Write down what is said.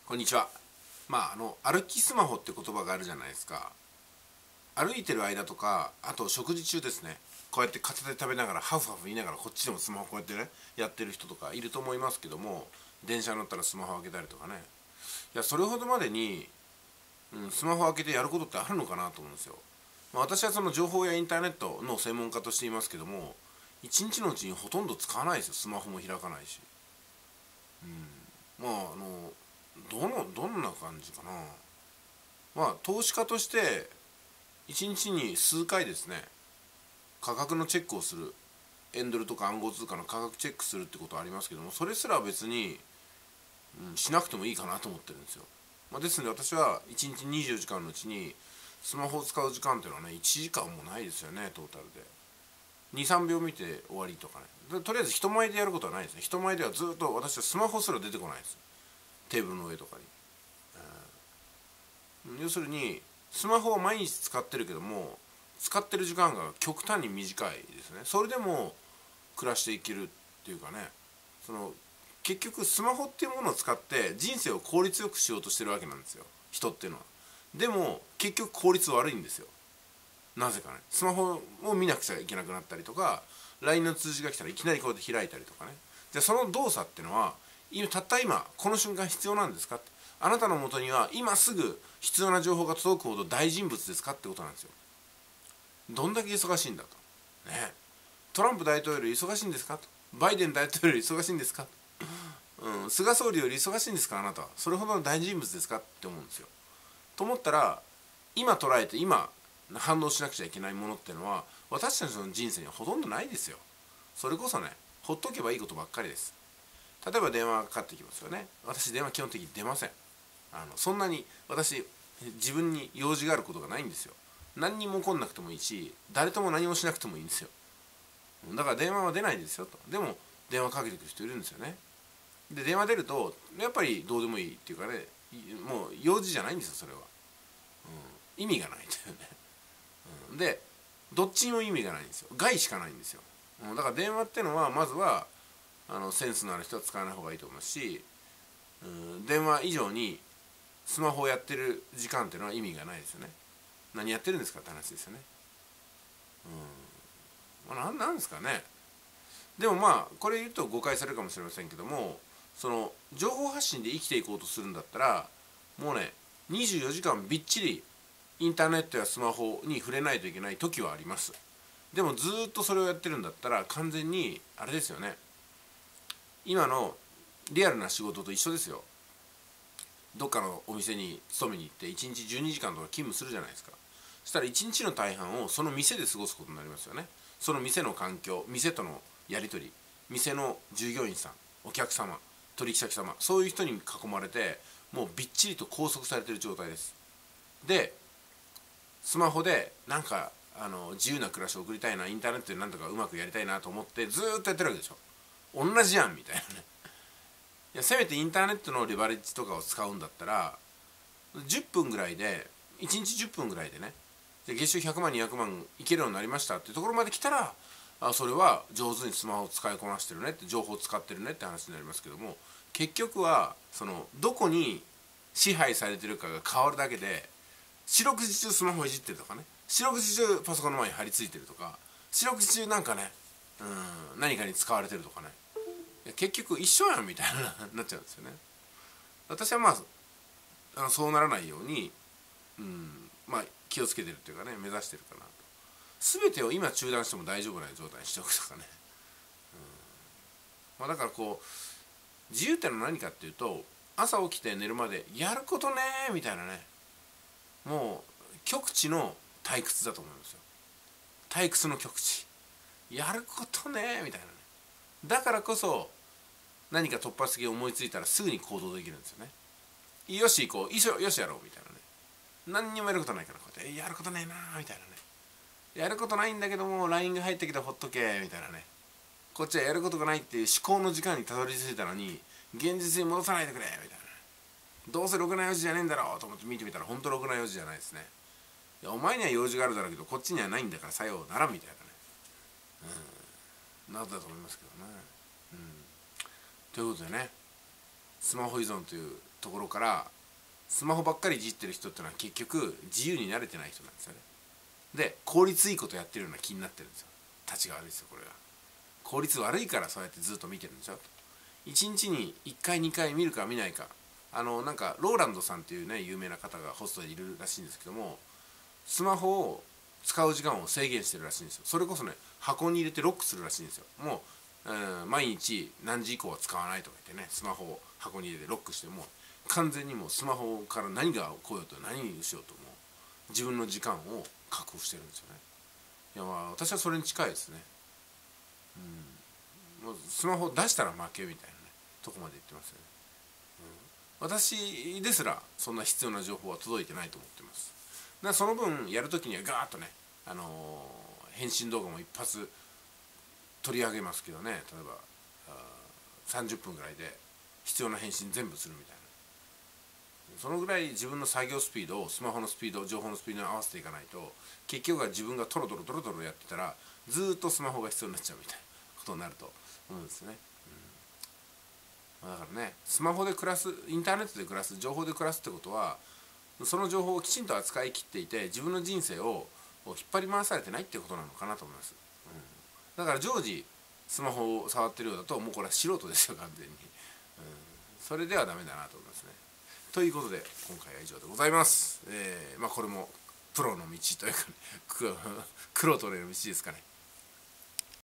こんにちは。歩きスマホって言葉があるじゃないですか。歩いてる間とか、あと食事中ですね。こうやって片手で食べながらハフハフ言いながらこっちでもスマホこうやってねやってる人とかいると思いますけども、電車に乗ったらスマホ開けたりとかね。いや、それほどまでに、スマホ開けてやることってあるのかなと思うんですよ。私はその情報やインターネットの専門家としていますけども、一日のうちにほとんど使わないですよ。スマホも開かないし。まあどんな感じかな。投資家として1日に数回ですね、価格のチェックをする、円ドルとか暗号通貨の価格チェックするってことはありますけども、それすら別に、しなくてもいいかなと思ってるんですよ。ですので私は1日24時間のうちにスマホを使う時間っていうのはね、1時間もないですよね、トータルで。23秒見て終わりとかね。とりあえず人前でやることはないですね。人前ではずっと私はスマホすら出てこないです。テーブルの上とかに。要するにスマホを毎日使ってるけども、使ってる時間が極端に短いですね。それでも暮らしていけるっていうかね、結局スマホっていうものを使って人生を効率よくしようとしてるわけなんですよ、人っていうのは。でも結局効率悪いんですよ。なぜかね、スマホを見なくちゃいけなくなったりとか、 LINE の通知が来たらいきなりこうやって開いたりとかね。じゃあその動作っていうのはたった今この瞬間必要なんですかって、あなたのもとには今すぐ必要な情報が届くほど大人物ですかってことなんですよ。どんだけ忙しいんだとね。トランプ大統領より忙しいんですかと、バイデン大統領より忙しいんですか、菅総理より忙しいんですか、あなたはそれほどの大人物ですかって思うんですよ。と思ったら、今捉えて今反応しなくちゃいけないものっていうのは私たちの人生にはほとんどないですよ。それこそね、ほっとけばいいことばっかりです。例えば電話がかかってきますよね。私電話基本的に出ません。そんなに私自分に用事があることがないんですよ。何にも起こんなくてもいいし、誰とも何もしなくてもいいんですよ。だから電話は出ないですよと。でも電話かけてくる人いるんですよね。で電話出るとやっぱりどうでもいいっていうかね、もう用事じゃないんですよ、それは。意味がないというね。でどっちにも意味がないんですよ。害しかないんですよ。だから電話ってのはまずはセンスのある人は使わない方がいいと思いますし、電話以上にスマホをやってる時間っていうのは意味がないですよね。何やってるんですかって話ですよね。なんですかね。でもこれ言うと誤解されるかもしれませんけども、その情報発信で生きていこうとするんだったら、もうね、24時間びっちりインターネットやスマホに触れないといけない時はあります。でもずっとそれをやってるんだったら完全にあれですよね、今のリアルな仕事と一緒ですよ。どっかのお店に勤めに行って1日12時間とか勤務するじゃないですか。そしたら1日の大半をその店で過ごすことになりますよね。その店の環境、店とのやり取り、店の従業員さん、お客様、取引先様、そういう人に囲まれてもうびっちりと拘束されている状態です。でスマホでなんか自由な暮らしを送りたいな、インターネットでなんとかうまくやりたいなと思ってずーっとやってるわけでしょ。同じやんみたいなね。いや、せめてインターネットのレバレッジとかを使うんだったら10分ぐらいで、1日10分ぐらいでね、で月収100万200万いけるようになりましたっていうところまで来たら、それは上手にスマホを使いこなしてるねって、情報を使ってるねって話になりますけども、結局はどこに支配されてるかが変わるだけで、四六時中スマホいじってるとかね、四六時中パソコンの前に張り付いてるとか、四六時中なんかね、何かに使われてるとかね、結局一緒やんみたいななっちゃうんですよね。私はそうならないように、気をつけてるっていうかね、目指してるかなと。全てを今中断しても大丈夫な状態にしておくとかね。だから自由ってのは何かっていうと、朝起きて寝るまでやることねーみたいなね、もう極地の退屈だと思いますよ。退屈の極地、やることねーみたいなね。だからこそ何か突発的に思いついたらすぐに行動できるんですよね。よし行こう、よしやろうみたいなね。何にもやることないからこうやってやることねえなーみたいなね。やることないんだけども LINE が入ってきてほっとけみたいなね。こっちはやることがないっていう思考の時間にたどり着いたのに、現実に戻さないでくれみたいな。どうせろくな用事じゃねえんだろうと思って見てみたら本当ろくな用事じゃないですね。いや、お前には用事があるだろうけどこっちにはないんだからさようならみたいなね。なんだと思いますけどね。ということでね、スマホ依存というところからスマホばっかりいじってる人ってのは結局自由に慣れてない人なんですよね。で効率いいことやってるような気になってるんですよ。立ちが悪いですよこれが。効率悪いからそうやってずっと見てるんでしょと。1日に1回2回見るか見ないか、なんかローランドさんっていうね有名な方がホストでいるらしいんですけども、スマホを使う時間を制限してるらしいんですよ。それこそね箱に入れてロックするらしいんですよ。もう、毎日何時以降は使わないとか言ってね、スマホを箱に入れてロックしても完全にもうスマホから何が来ようと何にしようとも自分の時間を確保してるんですよね。いやまあ私はそれに近いですね。もうスマホ出したら負けみたいなねとこまで言ってますよね。私ですらそんな必要な情報は届いてないと思ってます。だからその分やるときにはガーッとね、返信動画も一発取り上げますけどね、例えば30分ぐらいで必要な返信全部するみたいな、そのぐらい自分の作業スピードをスマホのスピード情報のスピードに合わせていかないと、結局は自分がトロトロトロトロやってたらずっとスマホが必要になっちゃうみたいなことになると思うんですね。だからね、スマホで暮らす、インターネットで暮らす、情報で暮らすってことはその情報をきちんと扱い切っていて自分の人生を引っ張り回されてないってことなのかなと思います。だから常時スマホを触ってるようだともうこれは素人ですよ完全に。それではダメだなと思いますね。ということで今回は以上でございます。まあこれもプロの道というかね、黒との道ですかね。